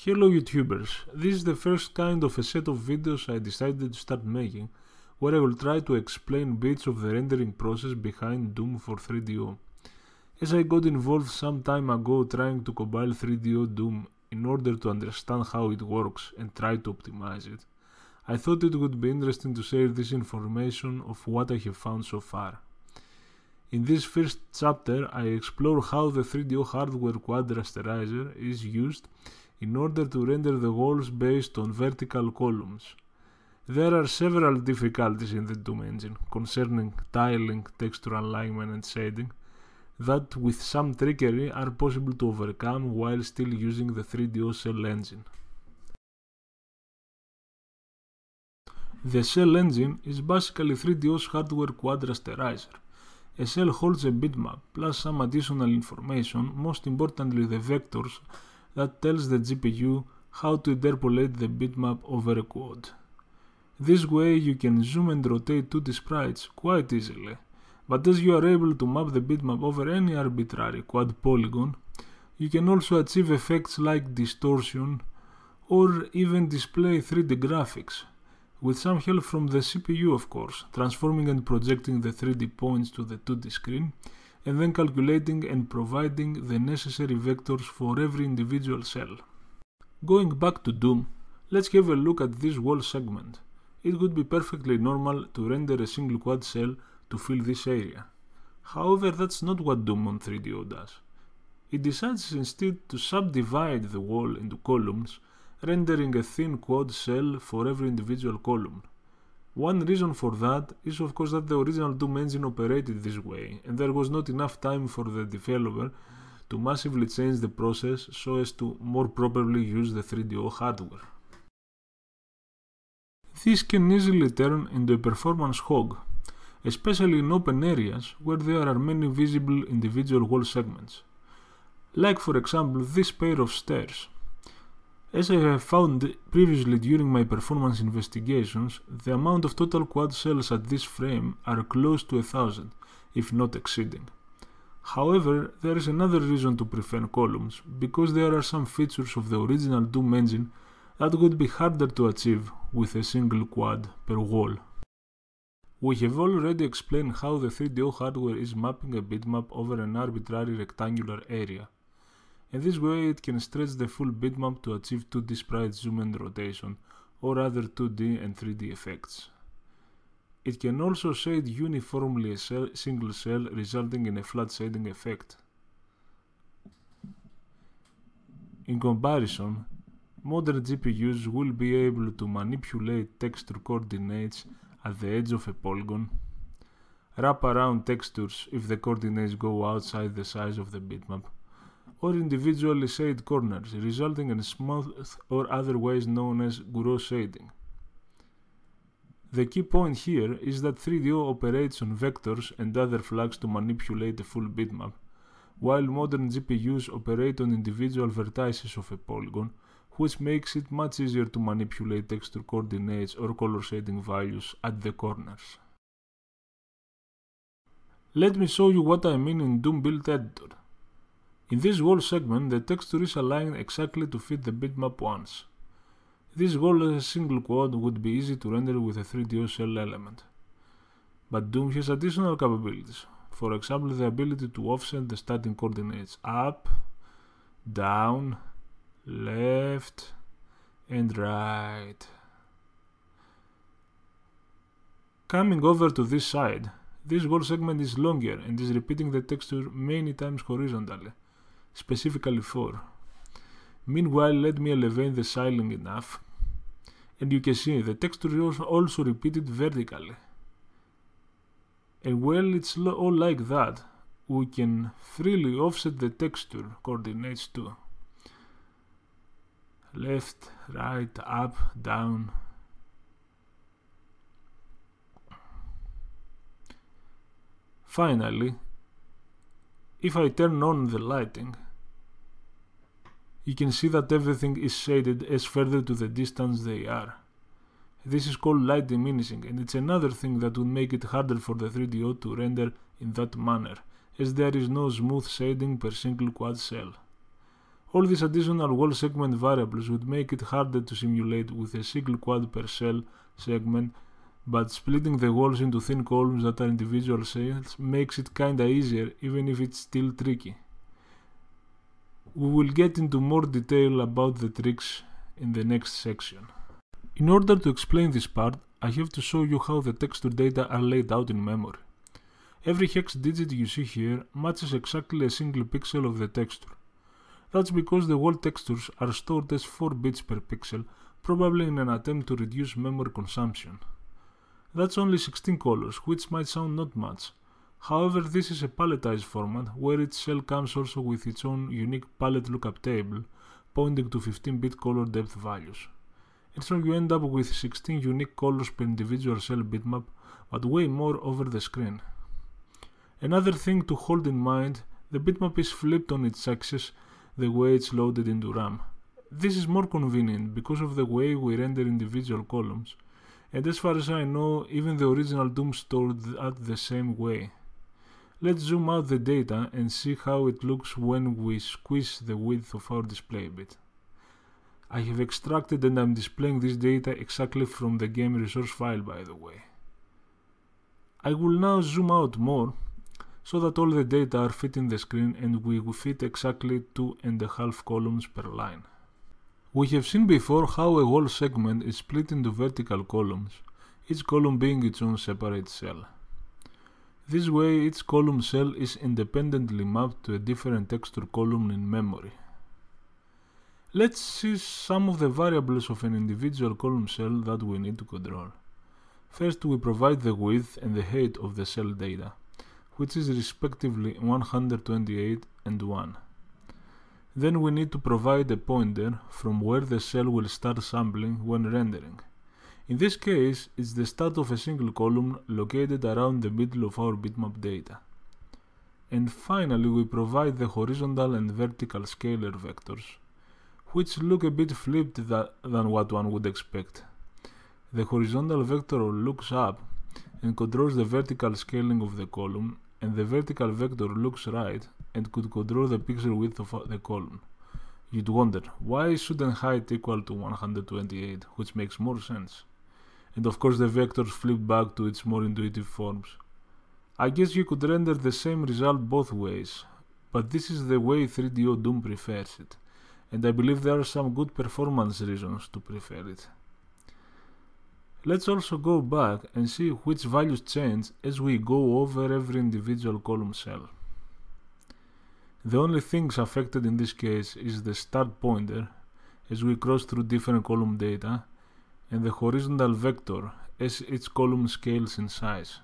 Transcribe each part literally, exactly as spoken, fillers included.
Hello YouTubers, this is the first kind of a set of videos I decided to start making, where I will try to explain bits of the rendering process behind Doom for three D O. As I got involved some time ago trying to compile three D O Doom in order to understand how it works and try to optimize it, I thought it would be interesting to share this information of what I have found so far. In this first chapter, I explore how the three D O hardware quad rasterizer is used in order to render the walls based on vertical columns. There are several difficulties in the Doom engine concerning tiling, texture alignment and shading that with some trickery are possible to overcome while still using the three D O cell engine. The cell engine is basically three D O's hardware quad rasterizer. A cell holds a bitmap plus some additional information, most importantly the vectors, that tells the G P U how to interpolate the bitmap over a quad. This way you can zoom and rotate two D sprites quite easily, but as you are able to map the bitmap over any arbitrary quad polygon, you can also achieve effects like distortion or even display three D graphics, with some help from the C P U of course, transforming and projecting the three D points to the two D screen, and then calculating and providing the necessary vectors for every individual cell. Going back to Doom, let's have a look at this wall segment. It would be perfectly normal to render a single quad cell to fill this area. However, that's not what Doom on three D O does. It decides instead to subdivide the wall into columns, rendering a thin quad cell for every individual column. One reason for that is of course that the original Doom engine operated this way, and there was not enough time for the developer to massively change the process so as to more properly use the three D O hardware. This can easily turn into a performance hog, especially in open areas where there are many visible individual wall segments. Like for example this pair of stairs. As I have found previously during my performance investigations, the amount of total quad cells at this frame are close to a thousand, if not exceeding. However, there is another reason to prefer columns, because there are some features of the original Doom engine that would be harder to achieve with a single quad per wall. We have already explained how the three D O hardware is mapping a bitmap over an arbitrary rectangular area, and this way it can stretch the full bitmap to achieve two D sprite zoom and rotation, or other two D and three D effects. It can also shade uniformly a cell, single cell, resulting in a flat shading effect. In comparison, modern G P Us will be able to manipulate texture coordinates at the edge of a polygon, wrap around textures if the coordinates go outside the size of the bitmap, or individually shade corners, resulting in smooth or otherwise known as gross shading. The key point here is that three D O operates on vectors and other flags to manipulate a full bitmap, while modern G P Us operate on individual vertices of a polygon, which makes it much easier to manipulate texture coordinates or color shading values at the corners. Let me show you what I mean in Doom Build Editor. In this wall segment, the texture is aligned exactly to fit the bitmap once. This wall as a single quad would be easy to render with a three D O cell element. But Doom has additional capabilities, for example the ability to offset the starting coordinates up, down, left, and right. Coming over to this side, this wall segment is longer and is repeating the texture many times horizontally, specifically four. Meanwhile, let me elevate the ceiling enough, and you can see the texture is also repeated vertically. And while it's all like that, we can freely offset the texture coordinates too. Left, right, up, down. Finally, if I turn on the lighting, you can see that everything is shaded as further to the distance they are. This is called light diminishing, and it's another thing that would make it harder for the three D O to render in that manner, as there is no smooth shading per single quad cell. All these additional wall segment variables would make it harder to simulate with a single quad per cell segment, but splitting the walls into thin columns that are individual cells makes it kinda easier, even if it's still tricky. We will get into more detail about the tricks in the next section. In order to explain this part, I have to show you how the texture data are laid out in memory. Every hex digit you see here matches exactly a single pixel of the texture. That's because the wall textures are stored as four bits per pixel, probably in an attempt to reduce memory consumption. That's only sixteen colors, which might sound not much. However, this is a palletized format, where each cell comes also with its own unique palette lookup table, pointing to fifteen bit color depth values. And so you end up with sixteen unique colors per individual cell bitmap, but way more over the screen. Another thing to hold in mind, the bitmap is flipped on its axis the way it's loaded into RAM. This is more convenient because of the way we render individual columns, and as far as I know, even the original Doom stored that the same way. Let's zoom out the data and see how it looks when we squeeze the width of our display bit. I have extracted and I'm displaying this data exactly from the game resource file, by the way. I will now zoom out more, so that all the data are fit in the screen and we will fit exactly two and a half columns per line. We have seen before how a wall segment is split into vertical columns, each column being its own separate cell. This way each column cell is independently mapped to a different texture column in memory. Let's see some of the variables of an individual column cell that we need to control. First, we provide the width and the height of the cell data, which is respectively one hundred twenty-eight and one. Then we need to provide a pointer from where the cell will start sampling when rendering. In this case, it's the start of a single column located around the middle of our bitmap data. And finally, we provide the horizontal and vertical scalar vectors, which look a bit flipped tha than what one would expect. The horizontal vector looks up and controls the vertical scaling of the column, and the vertical vector looks right and could control the pixel width of the column. You'd wonder, why shouldn't height equal to one hundred twenty-eight, which makes more sense? And of course the vectors flip back to its more intuitive forms. I guess you could render the same result both ways, but this is the way three D O Doom prefers it, and I believe there are some good performance reasons to prefer it. Let's also go back and see which values change as we go over every individual column cell. The only things affected in this case is the start pointer as we cross through different column data, and the horizontal vector as each column scales in size.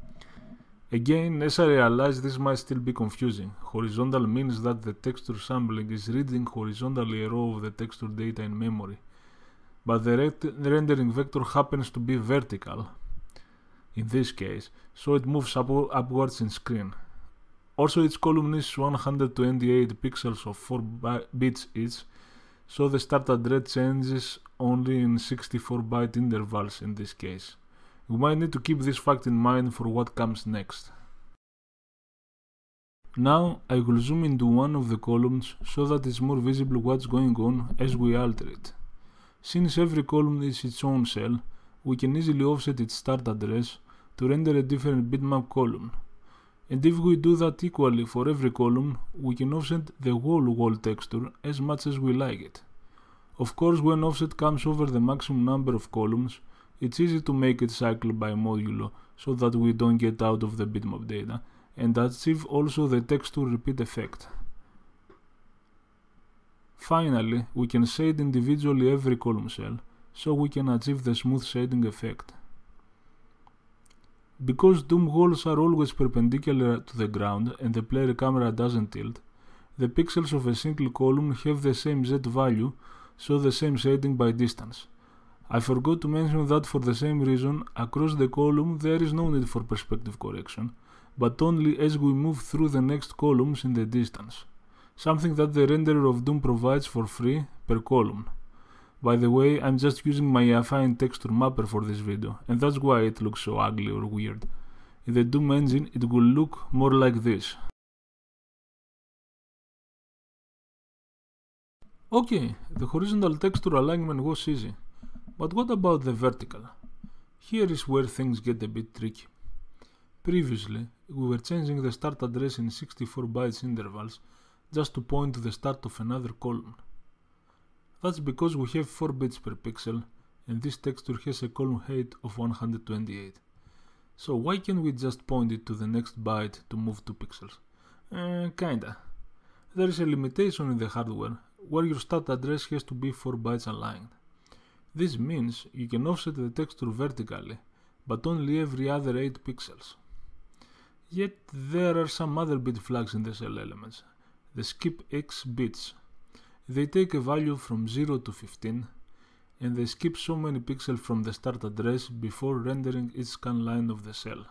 Again, as I realize this might still be confusing. Horizontal means that the texture sampling is reading horizontally a row of the texture data in memory, but the rendering vector happens to be vertical in this case, so it moves up upwards in screen. Also, each column is one hundred twenty-eight pixels of four bits each, so the start address changes only in sixty-four byte intervals in this case. We might need to keep this fact in mind for what comes next. Now I will zoom into one of the columns so that it's more visible what's going on as we alter it. Since every column is its own cell, we can easily offset its start address to render a different bitmap column. And if we do that equally for every column, we can offset the whole wall texture as much as we like it. Of course, when offset comes over the maximum number of columns, it's easy to make it cycle by modulo so that we don't get out of the bitmap data, and achieve also the texture repeat effect. Finally, we can shade individually every column cell, so we can achieve the smooth shading effect. Because Doom walls are always perpendicular to the ground and the player camera doesn't tilt, the pixels of a single column have the same Z value, so the same shading by distance. I forgot to mention that for the same reason, across the column there is no need for perspective correction, but only as we move through the next columns in the distance, something that the renderer of Doom provides for free per column. By the way, I'm just using my affine texture mapper for this video, and that's why it looks so ugly or weird. In the Doom engine it will look more like this. Okay, the horizontal texture alignment was easy, but what about the vertical? Here is where things get a bit tricky. Previously, we were changing the start address in sixty-four bytes intervals just to point to the start of another column. That's because we have four bits per pixel, and this texture has a column height of one hundred twenty-eight. So why can't we just point it to the next byte to move two pixels? Uh, kinda. There is a limitation in the hardware, where your start address has to be four bytes aligned. This means you can offset the texture vertically, but only every other eight pixels. Yet there are some other bit flags in the cell elements, the skip X bits. They take a value from zero to fifteen, and they skip so many pixels from the start address before rendering each scan line of the cell.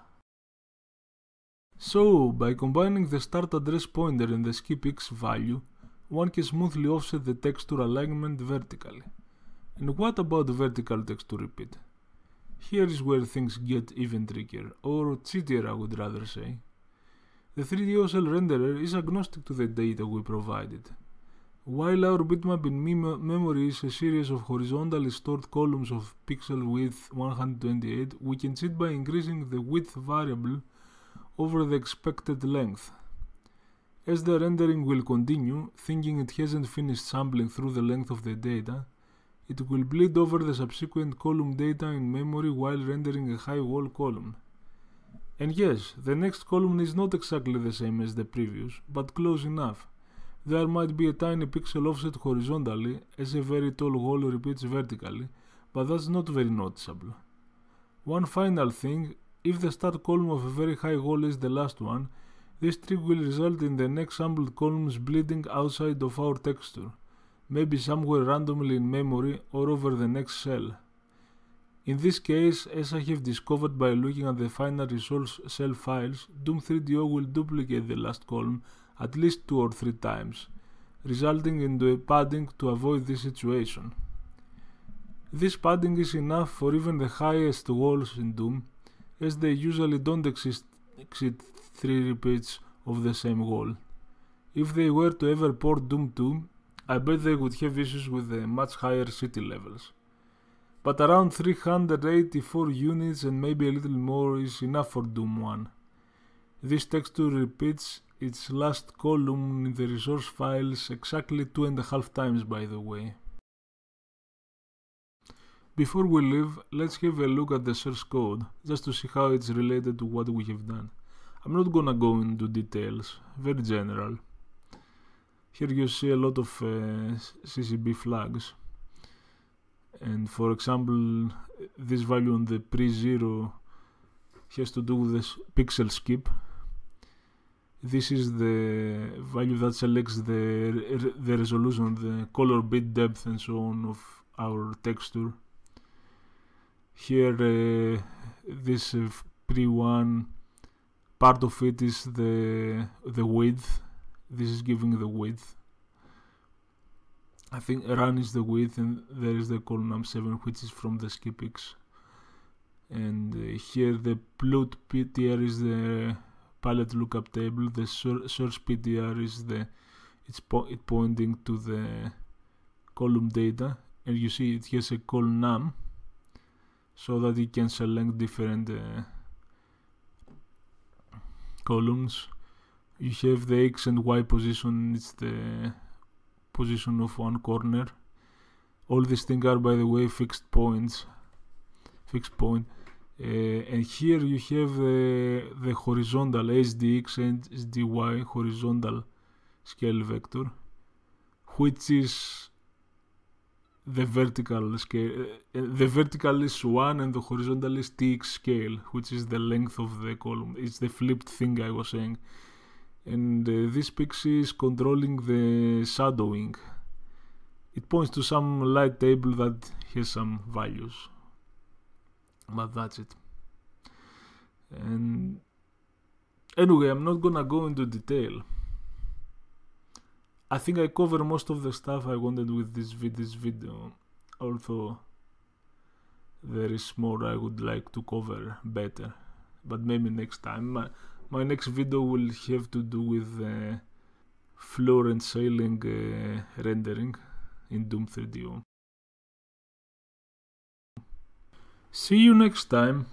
So, by combining the start address pointer and the skip X value, one can smoothly offset the texture alignment vertically. And what about vertical texture repeat? Here is where things get even trickier, or cheatier I would rather say. The three D O cell renderer is agnostic to the data we provided. While our bitmap in mem memory is a series of horizontally stored columns of pixel width one hundred twenty-eight, we can cheat by increasing the width variable over the expected length. As the rendering will continue, thinking it hasn't finished sampling through the length of the data, it will bleed over the subsequent column data in memory while rendering a high wall column. And yes, the next column is not exactly the same as the previous, but close enough. There might be a tiny pixel offset horizontally as a very tall wall repeats vertically, but that's not very noticeable. One final thing, if the start column of a very high wall is the last one, this trick will result in the next sampled columns bleeding outside of our texture, maybe somewhere randomly in memory or over the next cell. In this case, as I have discovered by looking at the final results cell files, Doom three D O will duplicate the last column at least two or three times, resulting into a padding to avoid this situation. This padding is enough for even the highest walls in Doom, as they usually don't exist, exceed three repeats of the same wall. If they were to ever port Doom two, I bet they would have issues with the much higher city levels. But around three hundred eighty-four units and maybe a little more is enough for Doom one. This texture repeats its last column in the resource files exactly two and a half times, by the way. Before we leave, let's have a look at the source code, just to see how it's related to what we have done. I'm not gonna go into details, very general. Here you see a lot of uh, C C B flags. And for example, this value on the pre-zero has to do with this pixel skip. This is the value that selects the, the resolution, the color bit depth and so on of our texture. Here uh, this uh, pre one, part of it is the, the width. This is giving the width. I think run is the width, and there is the column seven, which is from the skipx. And uh, here the plot P T R is the palette lookup table. The source P T R is the it's po it pointing to the column data, and you see it has a col num, so that you can select different uh, columns. You have the X and Y position, it's the position of one corner. All these things are, by the way, fixed points, fixed point. Uh, and here you have uh, the horizontal H D X and H D Y horizontal scale vector, which is the vertical scale. Uh, the vertical is one and the horizontal is T X scale, which is the length of the column. It's the flipped thing I was saying. And uh, this pixie is controlling the shadowing. It points to some light table that has some values, but that's it. And anyway, I'm not gonna go into detail. I think I cover most of the stuff I wanted with this, vid this video, although there is more I would like to cover better, but maybe next time. My, My next video will have to do with uh, floor and ceiling uh, rendering, in Doom three D O. See you next time!